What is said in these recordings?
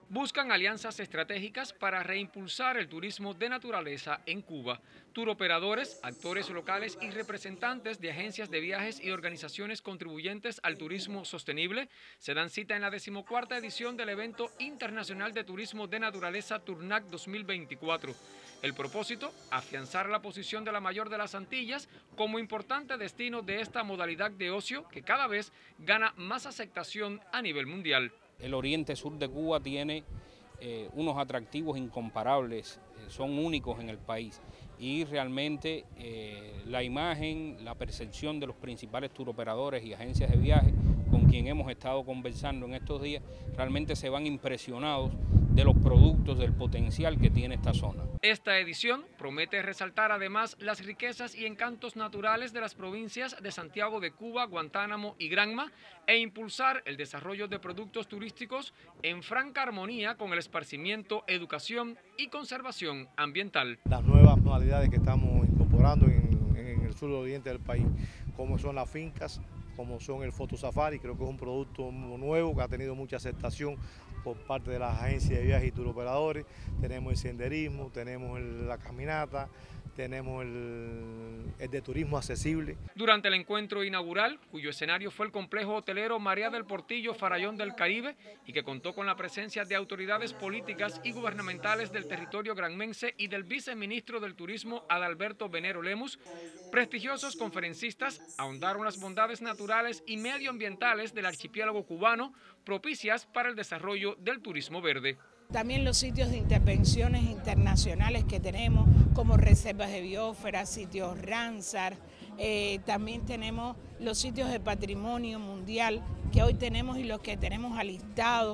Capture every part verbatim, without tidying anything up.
buscan alianzas estratégicas para reimpulsar el turismo de naturaleza en Cuba. Turoperadores, actores locales y representantes de agencias de viajes y organizaciones contribuyentes al turismo sostenible se dan cita en la decimocuarta edición del evento internacional de turismo de naturaleza Turnac dos mil veinticuatro. El propósito, afianzar la posición de la mayor de las Antillas como importante destino de esta modalidad de ocio que cada vez gana más aceptación a nivel mundial. El oriente sur de Cuba tiene eh, unos atractivos incomparables, eh, son únicos en el país y realmente eh, la imagen, la percepción de los principales turoperadores y agencias de viaje con quien hemos estado conversando en estos días, realmente se van impresionados de los productos, del potencial que tiene esta zona. Esta edición promete resaltar además las riquezas y encantos naturales de las provincias de Santiago de Cuba, Guantánamo y Granma e impulsar el desarrollo de productos turísticos en franca armonía con el esparcimiento, educación y conservación ambiental. Las nuevas modalidades que estamos incorporando en, en el sur oriente del país, como son las fincas, como son el fotosafari, creo que es un producto nuevo que ha tenido mucha aceptación por parte de las agencias de viajes y turoperadores. Tenemos el senderismo, tenemos el, la caminata, tenemos el, el de turismo accesible. Durante el encuentro inaugural, cuyo escenario fue el complejo hotelero María del Portillo Farallón del Caribe y que contó con la presencia de autoridades políticas y gubernamentales del territorio granmense y del viceministro del Turismo Adalberto Venero Lemus, prestigiosos conferencistas ahondaron las bondades naturales y medioambientales del archipiélago cubano propicias para el desarrollo del turismo verde. También los sitios de intervenciones internacionales que tenemos, como reservas de biosfera, sitios Ramsar, eh, también tenemos los sitios de patrimonio mundial que hoy tenemos y los que tenemos alistados,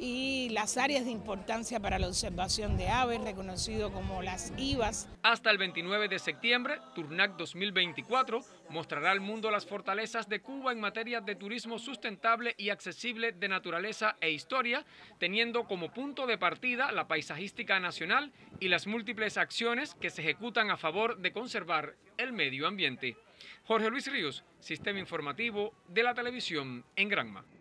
y las áreas de importancia para la observación de aves, reconocido como las I V As. Hasta el veintinueve de septiembre, Turnac dos mil veinticuatro mostrará al mundo las fortalezas de Cuba en materia de turismo sustentable y accesible de naturaleza e historia, teniendo como punto de partida la paisajística nacional y las múltiples acciones que se ejecutan a favor de conservar el medio ambiente. Jorge Luis Ríos, Sistema Informativo de la Televisión en Granma.